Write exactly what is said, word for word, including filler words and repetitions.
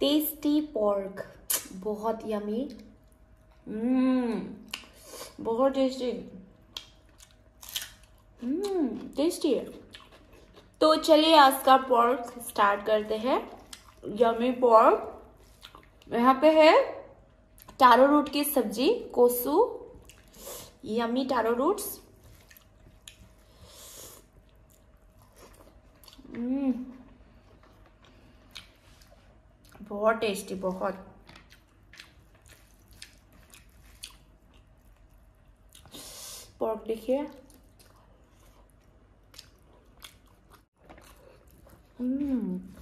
Tasty pork, बहुत yummy. Hmm बहुत tasty. हम्म tasty है। तो चलिए आज का पोर्क स्टार्ट करते हैं। Yummy pork. यहाँ पे है टारो रूट की सब्जी, कोसू, यमी टारो रूट्स। हम्म बहुत टेस्टी, बहुत। पोर्क देखिए। हम्म